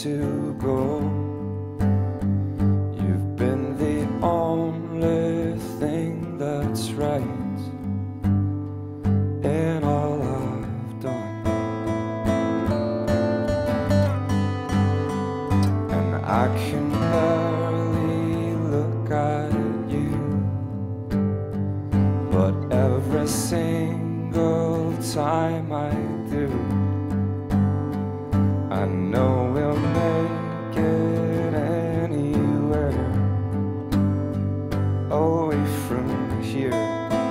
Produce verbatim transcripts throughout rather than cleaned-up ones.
to go. You've been the only thing that's right in all I've done, and I can barely look at you, but every single time I do, I know we'll make it anywhere away from here.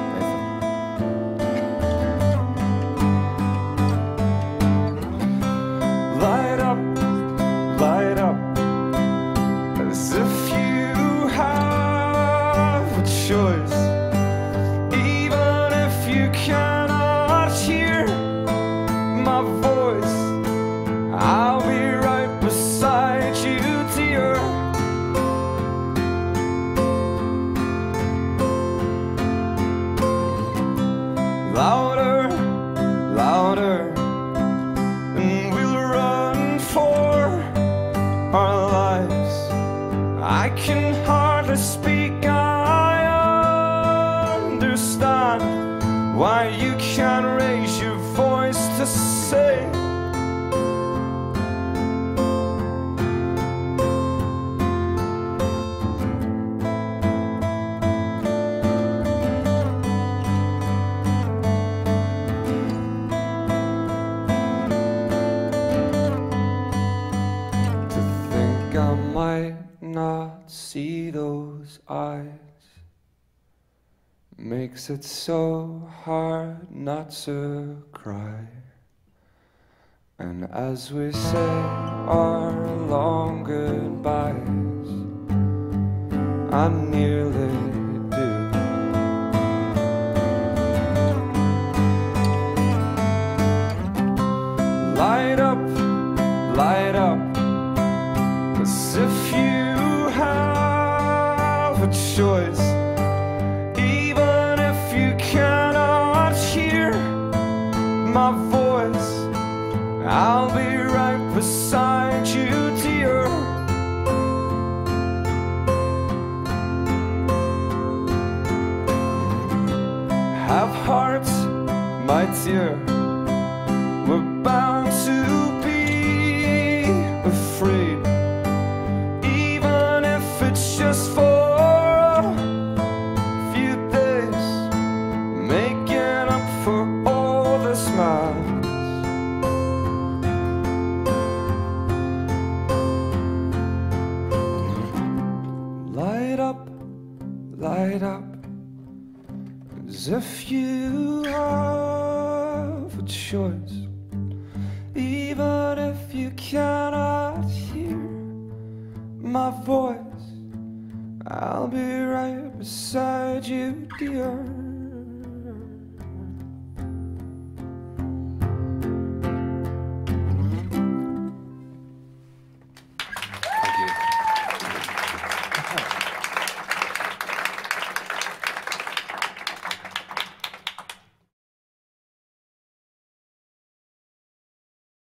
Light up, light up, as if you have a choice. Even if you cannot hear my voice, I'll be right beside you, dear. Louder, louder, and we'll run for our lives. I can hardly speak, I understand why you can't raise your voice to say I might not see those eyes makes it so hard not to cry. And as we say our long goodbyes, I nearly do. Light up, light up, as if you have a choice. Even if you cannot hear my voice, I'll be right beside you, dear. Have heart, my dear, we're bound to be afraid, just for a few days, making up for all the smiles. Light up, light up, as if you have a choice. Even if you cannot hear my voice, I'll be right beside you, dear.